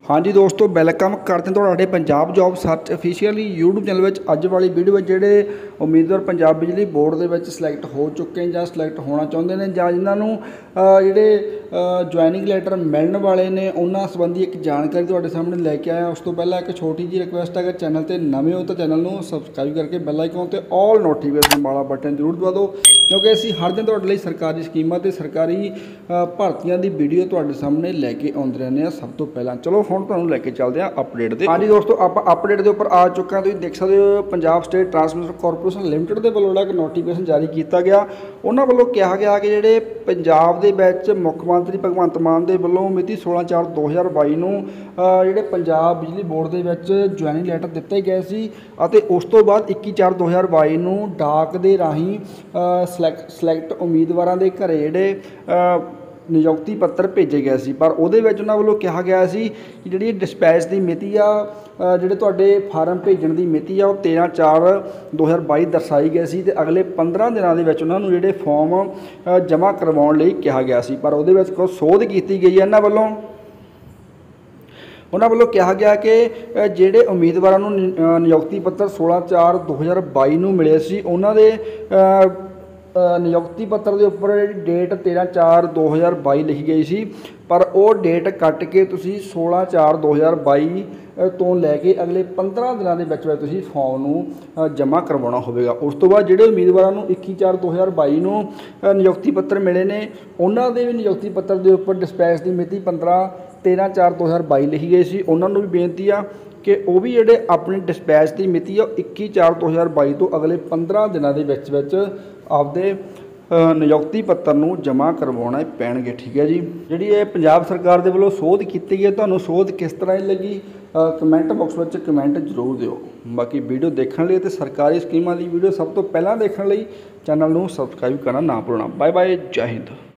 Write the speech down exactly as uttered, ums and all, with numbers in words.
हाँ जी दोस्तों, वेलकम करते हैं ਤੁਹਾਡੇ Punjab job search officially YouTube channel ਵਿੱਚ ਅੱਜ ਵਾਲੀ ਵੀਡੀਓ ਵਿੱਚ ਜਿਹੜੇ ਉਮੀਦਵਾਰ ਪੰਜਾਬ ਬਿਜਲੀ ਬੋਰਡ ਦੇ ਵਿੱਚ ਸਿਲੈਕਟ ਹੋ ਚੁੱਕੇ ਜਾਂ ਸਿਲੈਕਟ ਹੋਣਾ ਚਾਹੁੰਦੇ ਨੇ ਜਾਂ ਜਿਨ੍ਹਾਂ ਨੂੰ ਜਿਹੜੇ ਜੁਆਇਨਿੰਗ ਲੈਟਰ ਮਿਲਣ ਵਾਲੇ ਨੇ ਉਹਨਾਂ ਸੰਬੰਧੀ ਇੱਕ ਜਾਣਕਾਰੀ ਤੁਹਾਡੇ ਸਾਹਮਣੇ ਲੈ ਕੇ ਆਇਆ। ਉਸ ਤੋਂ ਪਹਿਲਾਂ ਇੱਕ ਛੋਟੀ ਜਿਹੀ ਰਿਕੁਐਸਟ ਹੈ ਕਿ ਚੈਨਲ ਤੇ ਨਵੇਂ ਹੋ ਤਾਂ ਚੈਨਲ ਨੂੰ ਸਬਸਕ੍ਰਾਈਬ ਕਰਕੇ ਬੈਲ ਆਈਕਨ ਤੇ ਆਲ ਨੋਟੀਫਿਕੇਸ਼ਨ ਵਾਲਾ ਬਟਨ ਜ਼ਰੂਰ ਦਬਾ ਦਿਓ, ਕਿਉਂਕਿ ਅਸੀਂ ਹਰ ਦਿਨ ਤੁਹਾਡੇ ਲਈ ਸਰਕਾਰੀ ਸਕੀਮਾਂ ਤੇ ਸਰਕਾਰੀ ਭਰਤੀਆਂ ਦੀ ਵੀਡੀਓ ਤੁਹਾਡੇ ਸਾਹਮਣੇ ਲੈ ਕੇ ਆਉਂਦੇ ਰਹਿੰਦੇ ਹਾਂ ਸਭ ਤੋਂ ਪਹਿਲਾਂ। ਚਲੋ ਹੁਣ ਤੁਹਾਨੂੰ ਲੈ ਕੇ ਚੱलते हैं अपडेट ਦੇ। हाँ जी दोस्तों, आप अपडेट के उपर आ चुके हैं। तुम देख सकते हो Punjab state transmission corporation limited के वालों एक नोटिफिकेशन जारी किया गया। उन्होंने वालों कहा गया कि जोड़े पंजाब के मुख्य मंत्री भगवंत मान के वालों मिति सोलह चार दो हज़ार बई नूं जोड़े पंजाब बिजली बोर्ड के ज्वाइनिंग लैटर दिते गए सी अते उस तो बाद इक्की चार दो हज़ार बई नूं डाक के राही सलैक्ट सलैक्ट उम्मीदवारों के घरे जोड़े नियुक्ति पत्र भेजे गए सी, पर वो उन्होंने वालों कहा गया सी कि जी डिस्पैच की मिति आ जोड़े तुहाडे फार्म भेजण की मिति आ तेरह चार दो हज़ार बई दर्शाई गई सी। अगले पंद्रह दिनों के उन्होंने जोड़े फॉर्म जमा करवाउण लई कहा गया सी, पर वो कुछ सोध की गई है इन्हां वालों। उन्होंने वालों कहा गया कि जोड़े उम्मीदवारों नूं नियुक्ति पत्र सोलह चार दो हज़ार बई नूं मिले सी, उन्होंने नियुक्ति पत्र के उपर डेट तेरह चार दो हज़ार बई लिखी गई सी, पर वो डेट कट के तुसी सोलह चार दो हज़ार बई तो लैके अगले पंद्रह दिनों के विच तुसी फॉर्म नूं जमा करवाना होवेगा। उस तो बाद जोड़े उम्मीदवारों नूं इक्की चार दो हज़ार बई नूं नियुक्ति पत्र मिले ने, उन्होंने भी नियुक्ति पत्र के उपर डिस्पैच की मिति पंद्रह तेरह चार दो हज़ार बई लिखी गई सी। उन्होंने भी बेनती आ कि वो भी जोड़े अपनी डिस्पैच की मिति आ इक्की चार दो हज़ार बई तो अगले पंद्रह दिनों के विच विच आपदे नियुक्ति पत्र नूं जमा करवाउणे पैणगे। ठीक है जी, जी ये पंजाब सरकार के वालों सोध की गई है, तुहानूं सोध किस तरह की लगी कमेंट बॉक्स में कमेंट जरूर दिओ। बाकी वीडियो देखने लिए तो सरकारी स्कीमां की वीडियो सब तो पहला देखने लिए चैनल नूं सबसक्राइब करना ना भुलना। बाय बाय, जय हिंद।